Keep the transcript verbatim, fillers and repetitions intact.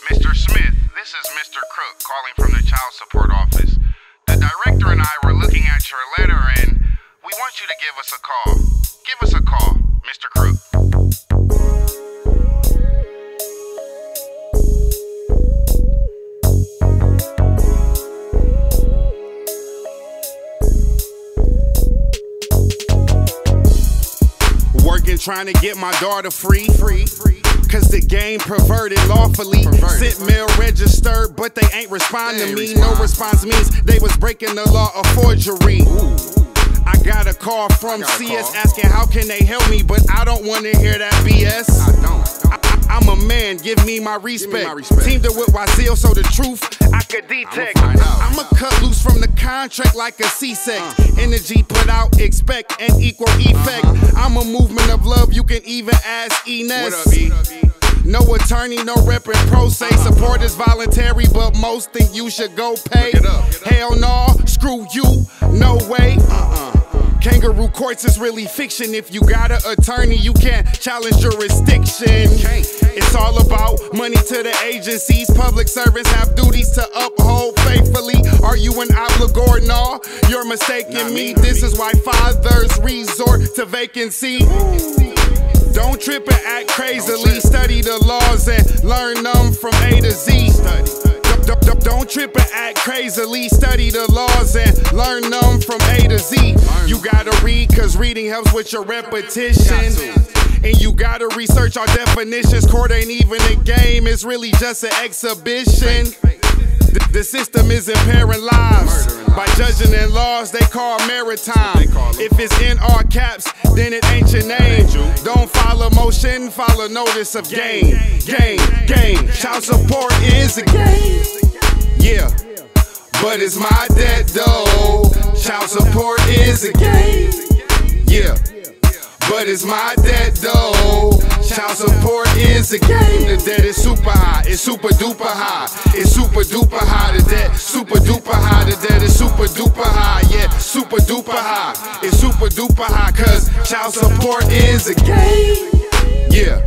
Mister Smith, this is Mister Crook calling from the child support office. The director and I were looking at your letter and we want you to give us a call. Give us a call, Mister Crook. Working trying to get my daughter free, free, free. Cause the game perverted lawfully. Perverted. Sent mail registered, but they ain't respond to me. Respond. No response means they was breaking the law of forgery. Ooh. I got a call from C S call. asking how can they help me, but I don't want to hear that B S. I don't. don't. I, I, I'm a man, give me my respect. Me my respect. Teamed up with Wazil, so the truth I could detect. I'ma cut loose from the contract like a C-sect. Uh. Energy put out, expect and equal effect. Uh-huh. I'm a movement of love, you can even ask Ines. What up, E? No attorney, no rep and pro se. Uh-huh. Support is voluntary, but most think you should go pay. Look it up. Hell no, screw you, no way. Uh-uh. Kangaroo courts is really fiction. If you got an attorney, you can't challenge jurisdiction. It's all about money to the agencies. Public servants have duties to uphold faithfully. Are you an obligor? No, you're mistaking me. This is why fathers resort to vacancy. Don't trip and act crazily. Study the laws and learn them from A to Z. Don't trip and act crazily. Study the laws and learn them from A to Z. You gotta read, cause reading helps with your repetition. And you gotta research our definitions. Court ain't even a game, it's really just an exhibition. The, the system is impairing lives by judging in laws they call maritime. If it's in all caps, then it ain't your name. Don't follow motion, follow notice of gain. Gain, gain. Child support is a game. Yeah, but it's my debt though. Child support is a game. Yeah, but it's my debt though. Child support is a game. The debt is super high, it's super duper high. It's super duper high, the debt super duper high. The debt is super duper high, yeah, super duper high. It's super duper high, cause child support is a game. Yeah.